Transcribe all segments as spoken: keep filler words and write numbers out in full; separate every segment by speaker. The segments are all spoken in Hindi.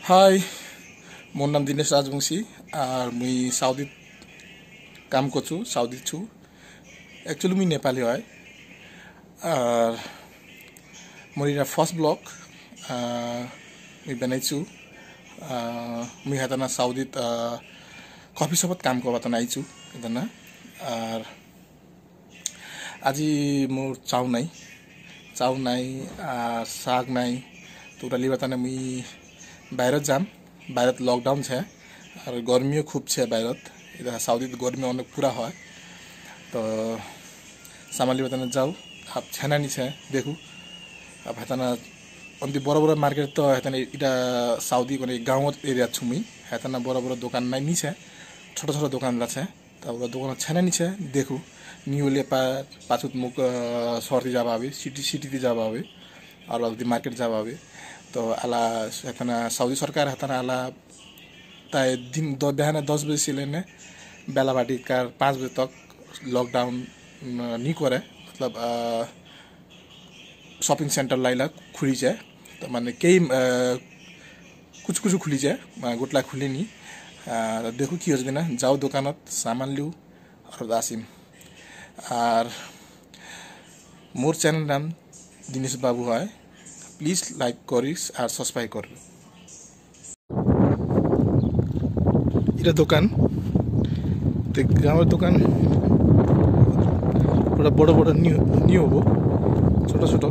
Speaker 1: हाय मोर नाम दिनेश राजवंशी और मुई साउदी काम करछु साउदी छु एक्चुअली मुई नेपाली है और मोर इरा फर्स्ट ब्लॉग मुई बनाइछु मुई हेतना साउदी कॉफी शॉपत काम करबात आइछु हेतना और आज मोर चाउ नाई चाउ नाई साग नाई तो उटा लिबाताने मुई बाहर जाम बाहर लकडाउन है और गर्मियों खूब है बाहर इधर साउदी गर्मी अनेक पूरा है तो सामान लिबाताने जाऊ अब छेना नी है देखू अब हेतना अंति बड़ा बड़ा मार्केट तो हेतना इटा साउदी को गाँव एरिया छु मुई हेतना बड़ा बड़ा दुकान नाई नी है छोटा छोटा दुकान ला है तो दुकान छेना नी है देखू निउले पा पाछुत मुख सर्दी जाबा आवे सिटी सिटी जाबा आवे और मार्केट जाबा आवे तो आला हेतना साउदी सरकार हेतना आला ताय दिन दो बिहान दस बजे से लेने बेला बाटी कार पाँच बजे तक लॉकडाउन नहीं करे मतलब शॉपिंग सेंटर लाइला खुली जाए तो माने कई कुछ कुछ खुली जाए गोटला खुली नहीं तो देखो कि होजना जाओ दुकानत सामान लिऊ और दासिम और मोर चैनल नाम दिनेश बाबू है प्लीज लाइक करिस और सब्सक्राइब कर इरा दुकान तो गाँव दुकान पूरा बड़ा बड़ा न्यू न्यू हो छोटा छोटा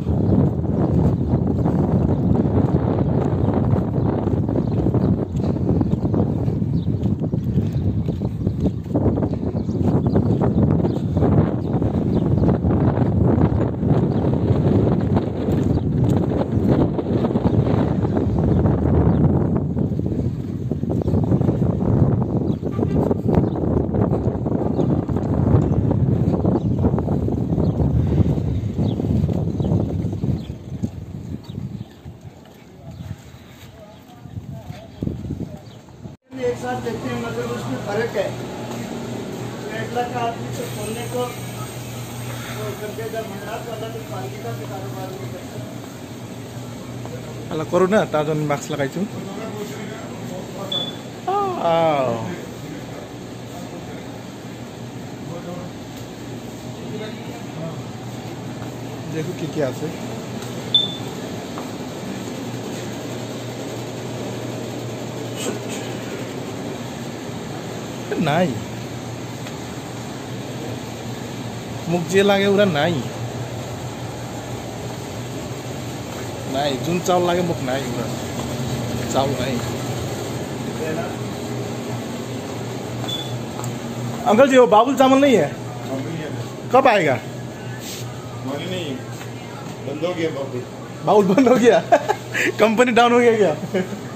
Speaker 2: एक साथ देखते हैं मतलब उसमें फर्क है एक लाख आदमी से खोलने को तो करके जब मंडा तो अलग पार्टी का कारोबार नहीं करता
Speaker 1: अल्लाह करो ना ताजन मास्क लगाई छु देखो कि क्या है नाई मुख जे लागे उरा नाई नाई जुन चावल लागे मुख नाई उरा चावल नाई अंकल जी वो बाबुल चावल नहीं है कब आएगा
Speaker 3: नहीं बंद हो गया बाबुल
Speaker 1: बाबुल बंद हो गया कंपनी डाउन हो गया क्या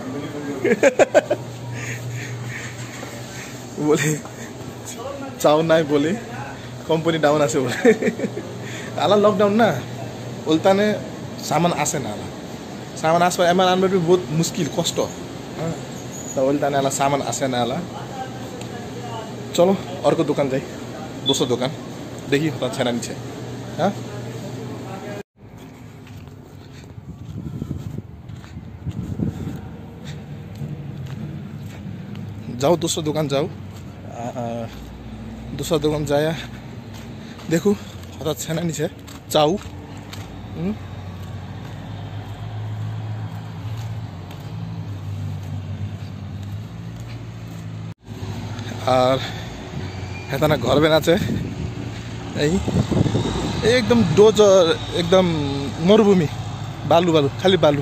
Speaker 1: बोले चाव ना बोले कंपनी डाउन आसे बोले आला लॉकडाउन ना बोलता ने सामान आसे ना आला सामान आस एम आन भी बहुत मुश्किल कष्ट तो बोलता ने आला सामान आसे ना आला चलो और को दुकान जाए दूसरा दुकान देखिए पता छेना नीचे हाँ जाओ दूसरा दुकान जाओ दूसरा दुकान जाया देखो हठात छेना नीचे चाउ और हेतना घर बनाचे एकदम डोज एकदम मरुभूमि बालू बालू खाली बालू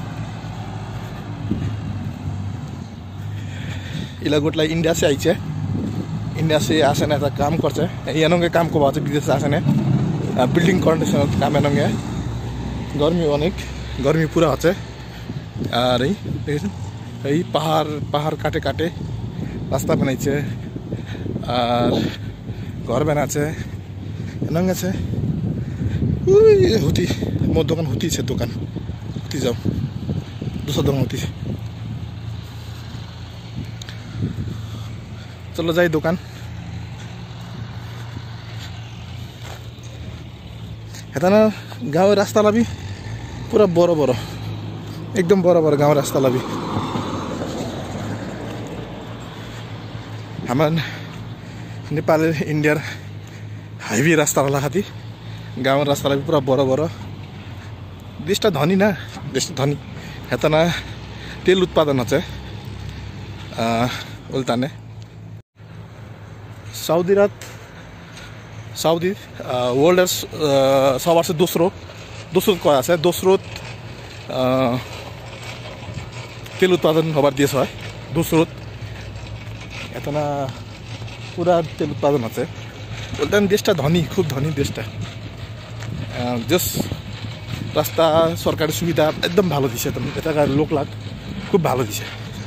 Speaker 1: इला गोटला इंडिया से आई है इंडिया से आसे ना काम करছে এনঙ্গে काम को बात विदेश आसे ना बिल्डिंग कंस्ट्रक्शन काम एनঙ্গে गर्मी अनेक गर्मी पूरा আছে আর এই দেখেছেন এই পাহাড় পাহাড় কাটে কাটে রাস্তা বানাইছে আর ঘর বানাচ্ছে এনঙ্গে আছে ওই হতি মোর দোকান হতি আছে দোকান হতি যাও दूसरा দোকান হতি चलो जाए दुकान हेतना गाँव रास्ता भी पूरा बड़ो बड़ो एकदम बड़ा बड़ा गाँव रास्ता भी हाम्रो नेपाल इन्डियार हाइवे रास्तावाला खाती गाउँ रास्तालाई पुरा बडो बडो देशटा धनी ना देश धनी हेतना तेल उत्पादन होचे उल्ताने साउदी रात साउदी वर्ल्ड सबसे दोस्रो दोस्रो कया छ दोस्रो तेल उत्पादन हबार देश है दोस्रो हेतना पूरा तेल उत्पादन होचे उल्ताने देशटा धनी खूब धनी देशटा जस रास्ता सरकारी सुविधा एकदम ভালো দিছে তুমি এটাকার লোক লাগ খুব ভালো দিছে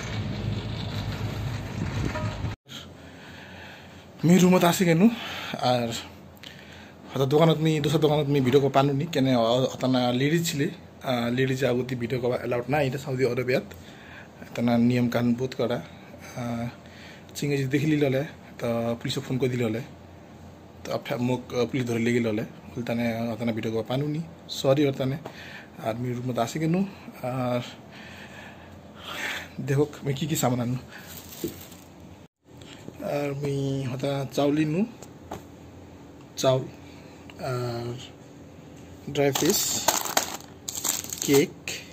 Speaker 1: मी रूमत आसे केनु আর হতা দোকানত মি দুসরা দোকানত মি ভিডিও কো পানুনি কেনে অতনা লেডিজ ছিলে লেডিজ আগুতি ভিডিও কো অ্যালাউড না এটা সৌদি আরবিয়াত এতনা নিয়ম কানুন বহুত করা চিঙ্গে যদি দেখিলি ললে তো পুলিশ ফোন করে দিলে হলে তো মোক পুলিশ ধরে লেগে ললে উল্টানে অতনা ভিডিও কো পানুনি সরি অতনে আর মি রুমত আসে কেनु আর দেখো আমি কি কি সামান আনু আর আমি হতা চাউলি নু চাউল আর ড্রাই ফিশ কেক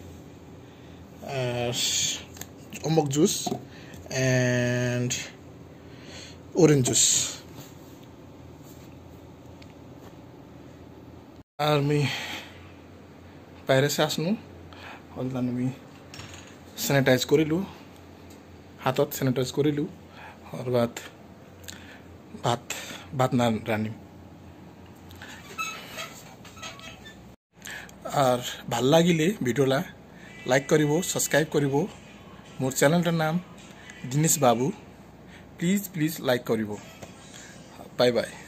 Speaker 1: আর অমক জুস and orange juice আর আমি বাইরে আসনু হলদান আমি স্যানিটাইজ করিলু হাতত স্যানিটাইজ করিলু আর বাদ ভাত ভাত না রানি আর ভাল লাগিলে ভিডিওলা লাইক করিব সাবস্ক্রাইব করিব মোর চ্যানেলটার নাম Dinesh Babu please please like করিব বাই বাই।